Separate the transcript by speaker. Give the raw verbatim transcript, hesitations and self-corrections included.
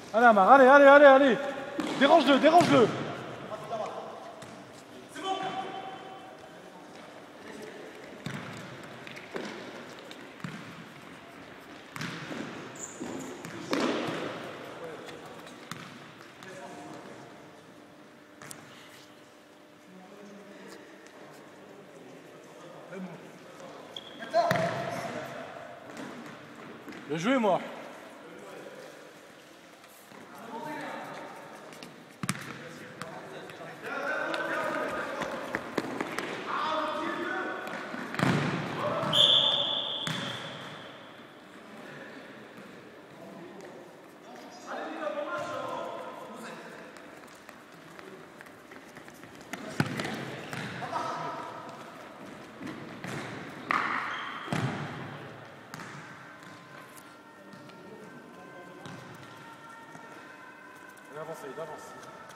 Speaker 1: Allez Amar, allez, allez, allez, allez. Dérange-le, dérange-le. C'est bon. Bien joué moi. Avance, avance.